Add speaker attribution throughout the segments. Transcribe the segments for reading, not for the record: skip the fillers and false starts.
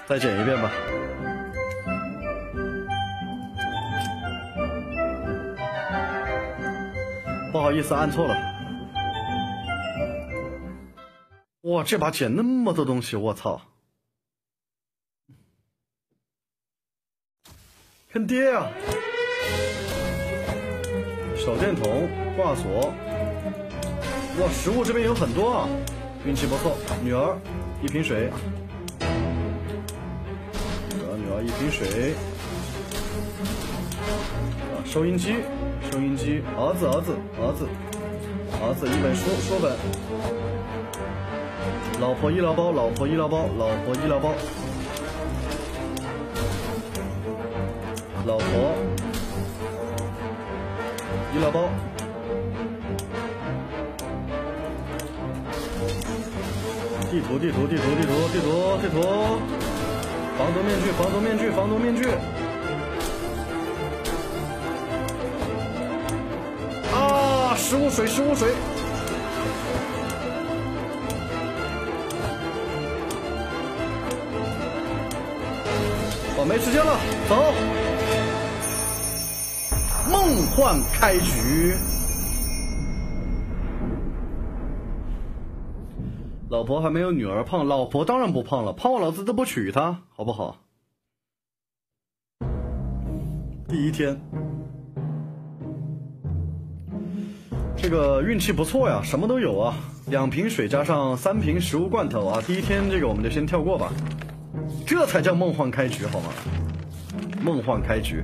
Speaker 1: 再剪一遍吧。不好意思，按错了。哇，这把剪那么多东西，我操！坑爹啊！手电筒、挂锁。哇，食物这边有很多啊，运气不错。女儿，一瓶水。女儿一瓶水。啊，收音机，收音机。儿子一本书本。老婆医疗包，老婆医疗包，老婆医疗包。老婆医疗包。地图，防毒面具。啊，食物水。我没时间了，走。梦幻开局。老婆还没有女儿胖，老婆当然不胖了，胖我老子都不娶她，好不好？第一天，这个运气不错呀，什么都有啊，2瓶水加上3瓶食物罐头啊。第一天这个我们就先跳过吧，这才叫梦幻开局好吗？梦幻开局。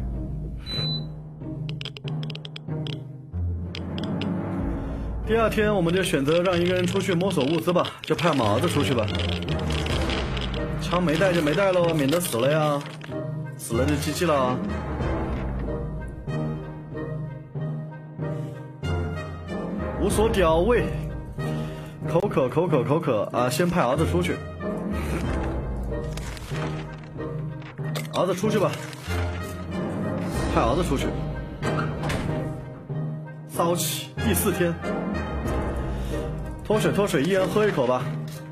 Speaker 1: 第二天我们就选择让一个人出去摸索物资吧，就派马儿子出去吧。枪没带就没带喽，免得死了呀，死了就 GG 了。无所屌味，口渴啊！先派儿子出去，儿子出去吧，派儿子出去。骚气，第4天。脱水，一人喝一口吧。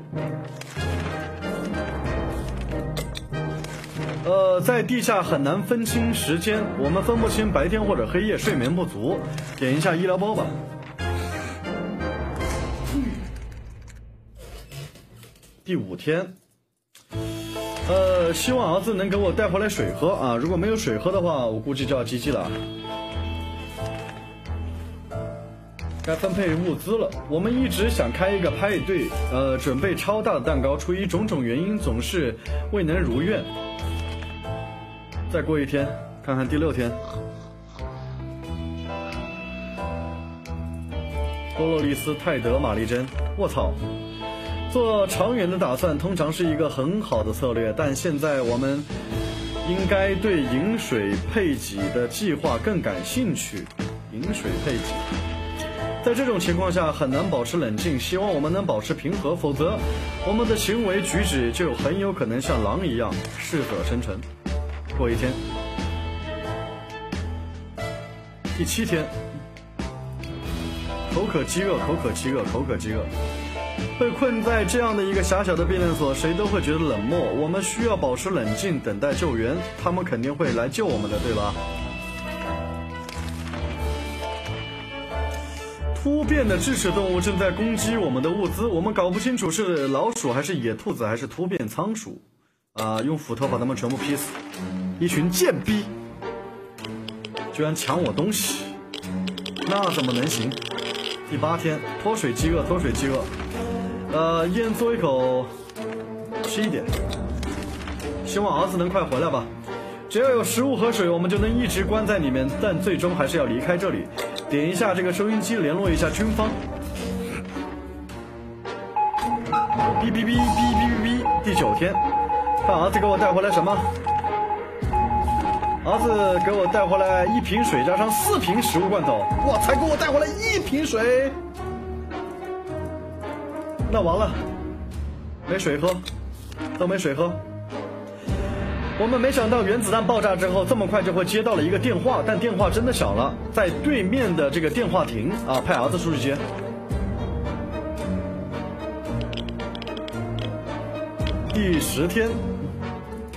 Speaker 1: 在地下很难分清时间，我们分不清白天或者黑夜，睡眠不足，点一下医疗包吧。第5天，希望儿子能给我带回来水喝啊！如果没有水喝的话，我估计就要 GG 了。该分配物资了。我们一直想开一个派对，准备超大的蛋糕，出于种种原因总是未能如愿。再过1天，看看第6天。多洛丽丝、泰德、玛丽珍，我操！做长远的打算通常是一个很好的策略，但现在我们应该对饮水配给的计划更感兴趣。饮水配给。在这种情况下很难保持冷静，希望我们能保持平和，否则我们的行为举止就很有可能像狼一样适者生存。过1天，第7天，口渴饥饿。被困在这样的一个狭小的避难所，谁都会觉得冷漠。我们需要保持冷静，等待救援，他们肯定会来救我们的，对吧？突变的智齿动物正在攻击我们的物资，我们搞不清楚是老鼠还是野兔子还是突变仓鼠，用斧头把它们全部劈死。一群贱逼，居然抢我东西，那怎么能行？第8天，脱水饥饿，一人嘬一口，吃一点。希望儿子能快回来吧。只要有食物和水，我们就能一直关在里面，但最终还是要离开这里。点一下这个收音机，联络一下军方。哔哔哔哔哔哔哔。第9天，看儿子给我带回来什么？儿子给我带回来1瓶水加上4瓶食物罐头，哇，才给我带回来1瓶水，那完了，没水喝，都没水喝。我们没想到原子弹爆炸之后这么快就会接到了一个电话，但电话真的响了，在对面的这个电话亭啊，派儿子出去接。第10天，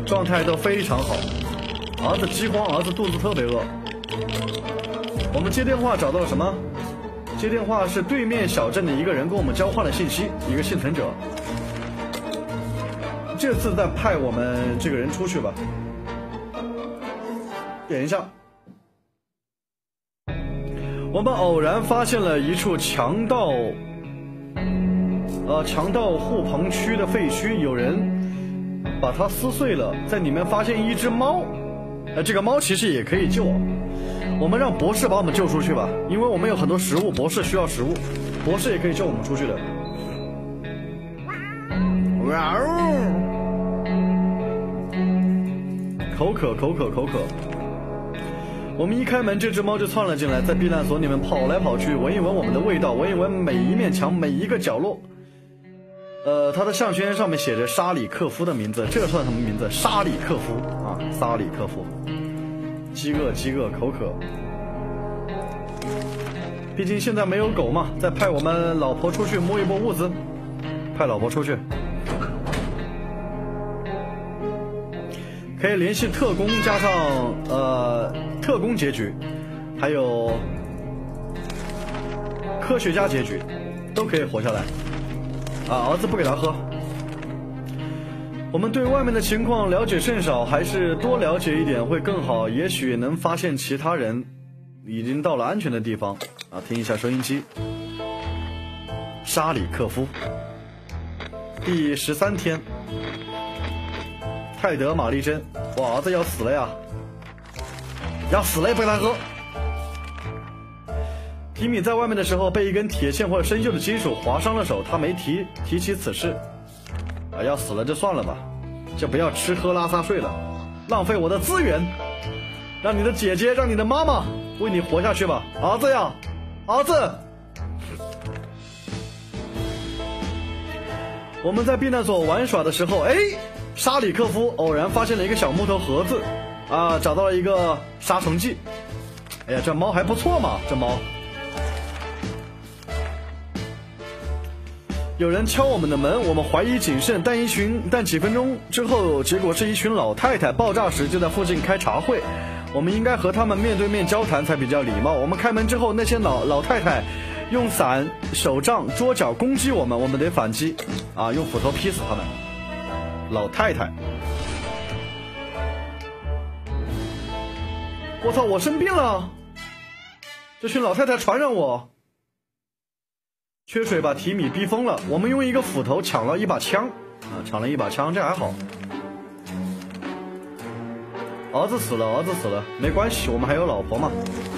Speaker 1: 状态都非常好。儿子饥荒，儿子肚子特别饿。我们接电话找到了什么？接电话是对面小镇的一个人跟我们交换了信息，一个幸存者。这次再派我们这个人出去吧。点一下。我们偶然发现了一处强盗护棚区的废墟，有人把它撕碎了，在里面发现一只猫。这个猫其实也可以救。我们让博士把我们救出去吧，因为我们有很多食物，博士需要食物，博士也可以救我们出去的。哇哦！口渴。我们一开门，这只猫就窜了进来，在避难所里面跑来跑去，闻一闻我们的味道，闻一闻每一面墙，每一个角落。他的项圈上面写着沙里克夫的名字，这算什么名字？沙里克夫啊，沙里克夫。饥饿，口渴。毕竟现在没有狗嘛，再派我们老婆出去摸一波物资，派老婆出去。可以联系特工加上特工结局，还有科学家结局，都可以活下来。儿子不给他喝。我们对外面的情况了解甚少，还是多了解一点会更好，也许能发现其他人已经到了安全的地方。听一下收音机。沙里克夫第13天。泰德玛丽珍，我儿子要死了呀！要死了也不给他喝。提米在外面的时候被一根铁线或者生锈的金属划伤了手，他没提起此事。要死了就算了吧，就不要吃喝拉撒睡了，浪费我的资源。让你的姐姐，让你的妈妈为你活下去吧，儿子呀，儿子。我们在避难所玩耍的时候，沙里克夫偶然发现了一个小木头盒子，找到了一个杀虫剂。这猫还不错嘛，这猫。有人敲我们的门，我们怀疑谨慎，但几分钟之后，结果是一群老太太。爆炸时就在附近开茶会，我们应该和他们面对面交谈才比较礼貌。我们开门之后，那些老太太用伞、手杖、桌角攻击我们，我们得反击，用斧头劈死他们。老太太，我操，我生病了，这群老太太传染我。缺水把提米逼疯了，我们用一个斧头抢了一把枪，这还好。儿子死了，没关系，我们还有老婆嘛。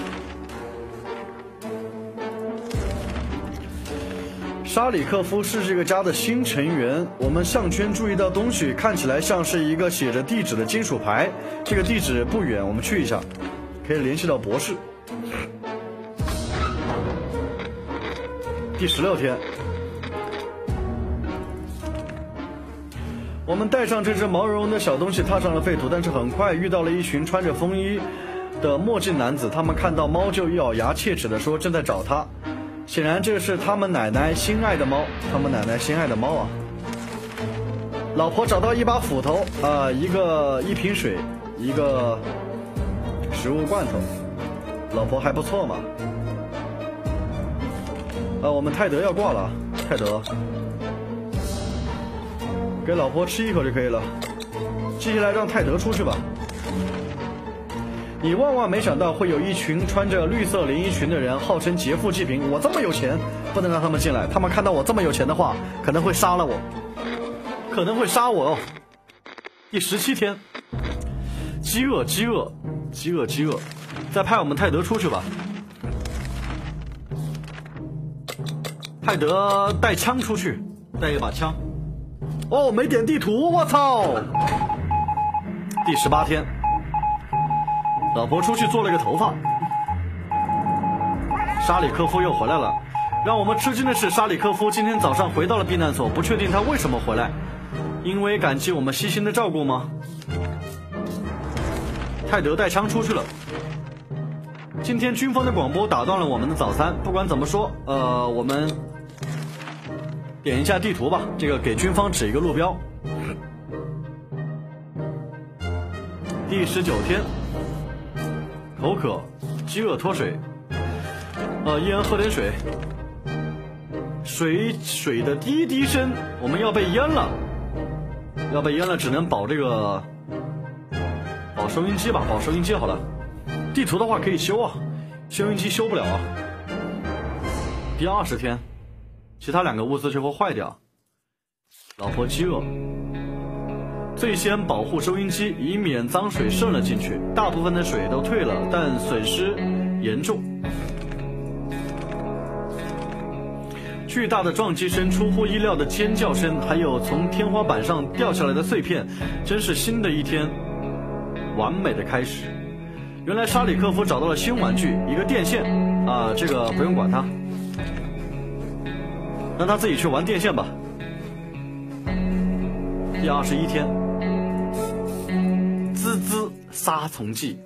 Speaker 1: 沙里克夫是这个家的新成员，我们项圈注意到东西，看起来像是一个写着地址的金属牌，这个地址不远，我们去一下，可以联系到博士。第16天，我们带上这只毛茸茸的小东西，踏上了废土，但是很快遇到了一群穿着风衣的墨镜男子，他们看到猫就咬牙切齿地说正在找他，显然这是他们奶奶心爱的猫，老婆找到一把斧头，一瓶水，一个食物罐头，老婆还不错嘛。我们泰德要挂了，泰德，给老婆吃一口就可以了。接下来让泰德出去吧。你万万没想到会有一群穿着绿色连衣裙的人，号称劫富济贫。我这么有钱，不能让他们进来。他们看到我这么有钱的话，可能会杀了我，可能会杀我哦。第17天，饥饿，再派我们泰德出去吧。泰德带枪出去，带一把枪。没点地图，我操！第18天，老婆出去做了个头发。沙里克夫又回来了。让我们吃惊的是，沙里克夫今天早上回到了避难所，不确定他为什么回来，因为感激我们悉心的照顾吗？泰德带枪出去了。今天军方的广播打断了我们的早餐。不管怎么说，我们点一下地图吧，这个给军方指一个路标。 第19天，口渴，饥饿脱水。一人喝点水。水的滴滴声，我们要被淹了，只能保收音机吧，保收音机好了。地图的话可以修啊，收音机修不了啊。第20天，其他2个物资就会坏掉。老婆饥饿，最先保护收音机，以免脏水渗了进去。大部分的水都退了，但损失严重。巨大的撞击声，出乎意料的尖叫声，还有从天花板上掉下来的碎片，真是新的一天完美的开始。原来沙里科夫找到了新玩具，一个电线啊，这个不用管他，让他自己去玩电线吧。第21天，滋滋杀虫剂。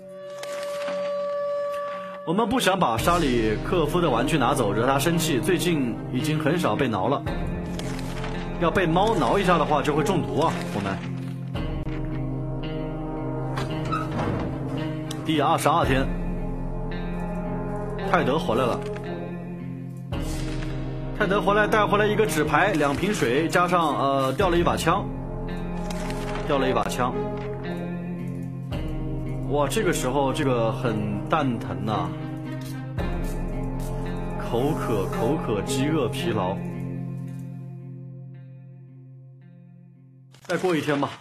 Speaker 1: 我们不想把沙里克夫的玩具拿走，惹他生气。最近已经很少被挠了，要被猫挠一下的话就会中毒啊。我们第22天，泰德回来了。泰德回来带回来一个纸牌，2瓶水，加上掉了一把枪。哇，这个时候这个很蛋疼呐，口渴，饥饿，疲劳。再过1天吧。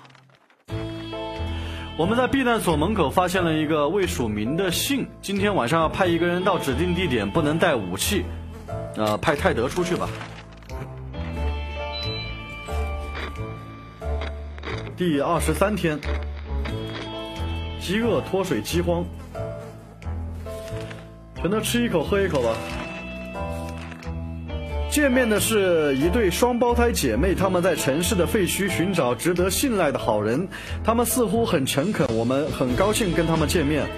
Speaker 1: 我们在避难所门口发现了一个未署名的信，今天晚上要派一个人到指定地点，不能带武器，派泰德出去吧。第23天，饥饿、脱水、饥荒，全都吃一口喝一口吧。见面的是一对双胞胎姐妹，她们在城市的废墟寻找值得信赖的好人，她们似乎很诚恳，我们很高兴跟她们见面。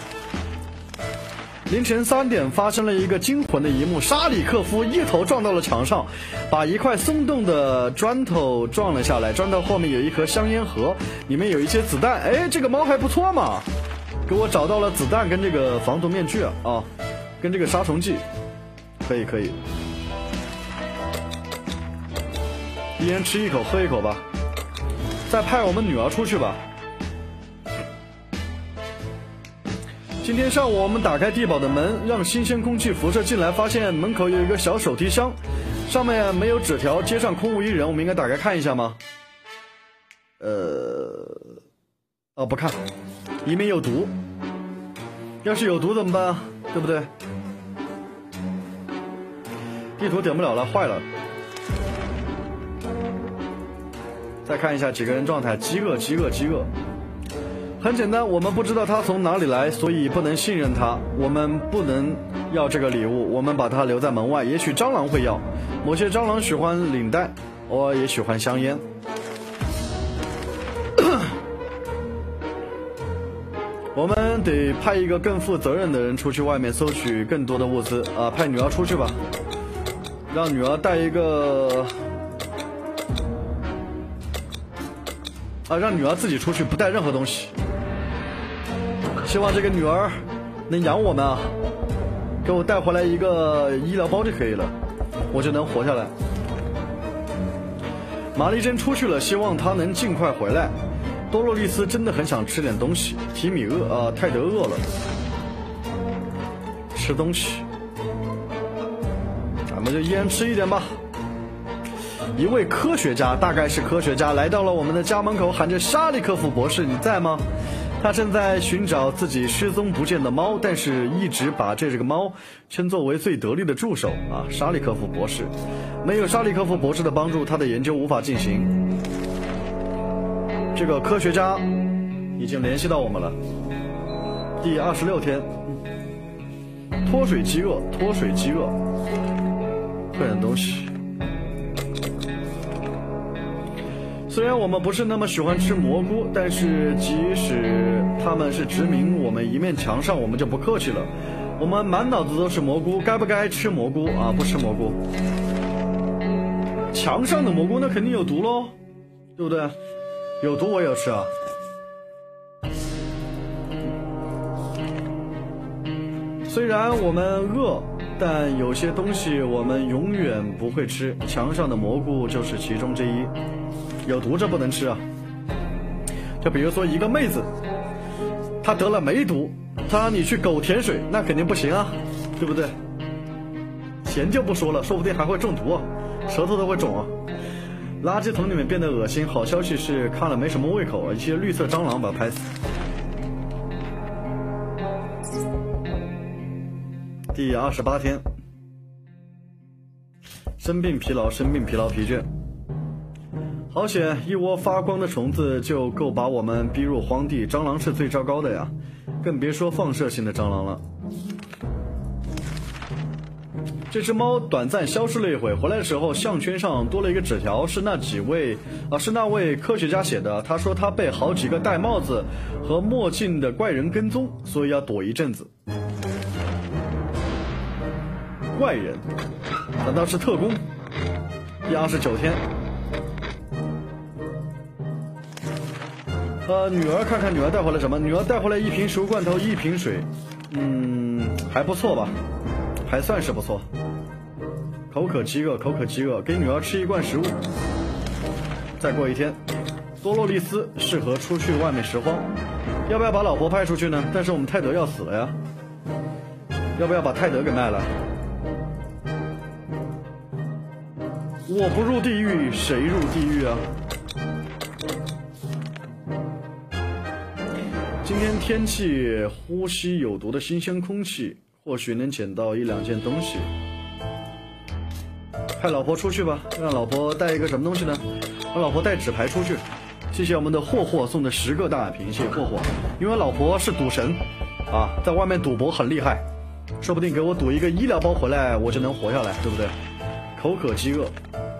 Speaker 1: 凌晨3点发生了一个惊魂的一幕，沙里克夫一头撞到了墙上，把一块松动的砖头撞了下来，砖头后面有一盒香烟盒，里面有一些子弹。哎，这个猫还不错嘛，给我找到了子弹跟这个防毒面具啊，跟这个杀虫剂，可以。一人吃一口喝一口吧，再派我们女儿出去吧。今天上午我们打开地堡的门，让新鲜空气辐射进来，发现门口有一个小手提箱，上面没有纸条，街上空无一人，我们应该打开看一下吗？不看，里面有毒，要是有毒怎么办啊？对不对？地图点不了了，坏了。再看一下几个人状态，饥饿。很简单，我们不知道他从哪里来，所以不能信任他。我们不能要这个礼物，我们把它留在门外。也许蟑螂会要，某些蟑螂喜欢领带，我也喜欢香烟。我们得派一个更负责任的人出去外面搜取更多的物资啊！派女儿出去吧，让女儿带一个让女儿自己出去，不带任何东西。希望这个女儿能养我们啊，给我带回来一个医疗包就可以了，我就能活下来。玛丽珍出去了，希望她能尽快回来。多洛丽丝真的很想吃点东西，提米泰德饿了，吃东西，咱们就一人吃一点吧。一位科学家，大概是科学家，来到了我们的家门口，喊着沙利科夫博士，你在吗？他正在寻找自己失踪不见的猫，但是一直把这个猫称作为最得力的助手啊，沙利科夫博士。没有沙利科夫博士的帮助，他的研究无法进行。这个科学家已经联系到我们了。第26天，脱水饥饿，喝点东西。虽然我们不是那么喜欢吃蘑菇，但是即使他们是殖民我们一面墙上，我们就不客气了。我们满脑子都是蘑菇，该不该吃蘑菇啊？不吃蘑菇。墙上的蘑菇那肯定有毒咯，对不对？有毒我也要吃啊。 虽然我们饿，但有些东西我们永远不会吃，墙上的蘑菇就是其中之一。有毒这不能吃啊。就比如说一个妹子，她得了梅毒，她让你去狗舔水，那肯定不行啊，对不对？钱就不说了，说不定还会中毒啊，舌头都会肿啊。垃圾桶里面变得恶心，好消息是看了没什么胃口啊，一些绿色蟑螂把它拍死。第28天，生病疲劳，生病疲劳疲倦。好险，一窝发光的虫子就够把我们逼入荒地，蟑螂是最糟糕的呀，更别说放射性的蟑螂了。这只猫短暂消失了一会，回来的时候项圈上多了一个纸条，是那位科学家写的。他说他被好几个戴帽子和墨镜的怪人跟踪，所以要躲一阵子。怪人？难道是特工？第29天。女儿看看女儿带回来什么？女儿带回来一瓶食物罐头，一瓶水，还不错吧，还算是不错。口渴饥饿，口渴饥饿，给女儿吃一罐食物。再过一天，多洛丽丝适合出去外面拾荒，要不要把老婆派出去呢？但是我们泰德要死了呀，要不要把泰德给卖了？我不入地狱，谁入地狱啊？今天天气，呼吸有毒的新鲜空气，或许能捡到1-2件东西。派老婆出去吧，让老婆带一个什么东西呢？让老婆带纸牌出去。谢谢我们的霍霍送的10个大奶瓶，谢谢霍霍。因为老婆是赌神啊，在外面赌博很厉害，说不定给我赌一个医疗包回来，我就能活下来，对不对？口渴饥饿，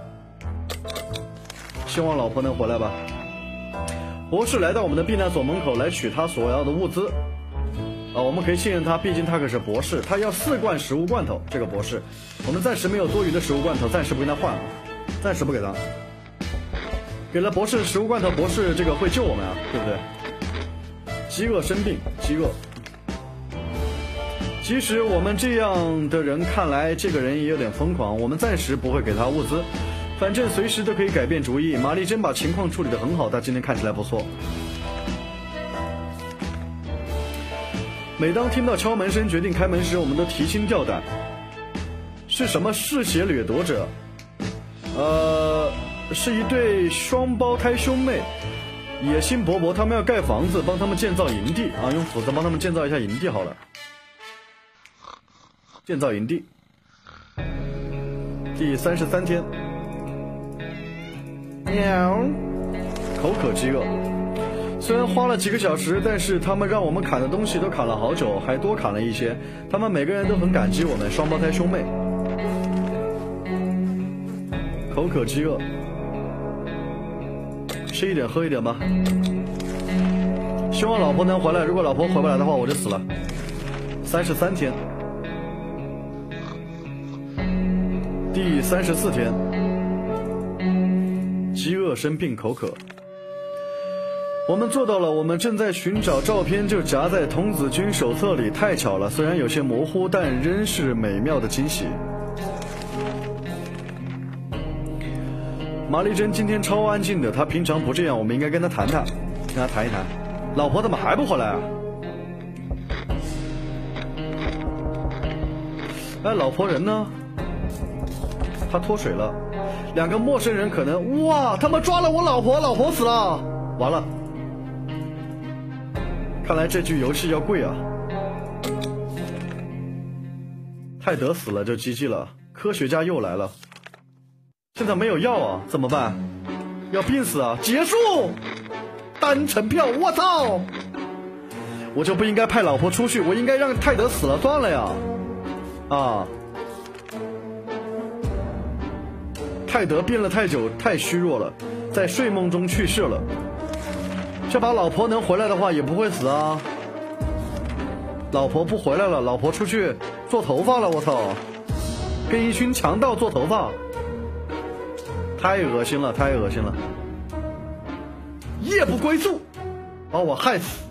Speaker 1: 希望老婆能回来吧。博士来到我们的避难所门口来取他所要的物资我们可以信任他，毕竟他可是博士。他要4罐食物罐头，这个博士我们暂时没有多余的食物罐头，暂时不跟他换，暂时不给他。给了博士食物罐头，博士这个会救我们啊，对不对？饥饿生病，饥饿。即使我们这样的人看来这个人也有点疯狂，我们暂时不会给他物资，反正随时都可以改变主意。玛丽珍把情况处理得很好，她今天看起来不错。每当听到敲门声决定开门时，我们都提心吊胆。是什么嗜血掠夺者？是一对双胞胎兄妹，野心勃勃，他们要盖房子，帮他们建造营地啊！用斧子帮他们建造一下营地好了。建造营地。第33天。喵。口渴饥饿。虽然花了几个小时，但是他们让我们砍的东西都砍了好久，还多砍了一些。他们每个人都很感激我们双胞胎兄妹。口渴饥饿，吃一点喝一点吧。希望老婆能回来，如果老婆回不来的话，我就死了。33天。第34天。饥饿生病口渴。我们做到了，我们正在寻找照片，就夹在童子军手册里，太巧了，虽然有些模糊，但仍是美妙的惊喜。玛丽珍今天超安静的，她平常不这样，我们应该跟她谈谈，跟她谈一谈。老婆怎么还不回来啊？哎，老婆人呢？她脱水了。2个陌生人可能，哇，他们抓了我老婆，老婆死了，完了。看来这局游戏要贵啊！泰德死了就 GG 了，科学家又来了。现在没有药啊，怎么办？要病死啊！结束，单程票，我操！我就不应该派老婆出去，我应该让泰德死了算了呀！啊！泰德病了太久，太虚弱了，在睡梦中去世了。这把老婆能回来的话也不会死啊。老婆不回来了，老婆出去做头发了，我操，跟一群强盗做头发，太恶心了，太恶心了。夜不归宿，把我害死。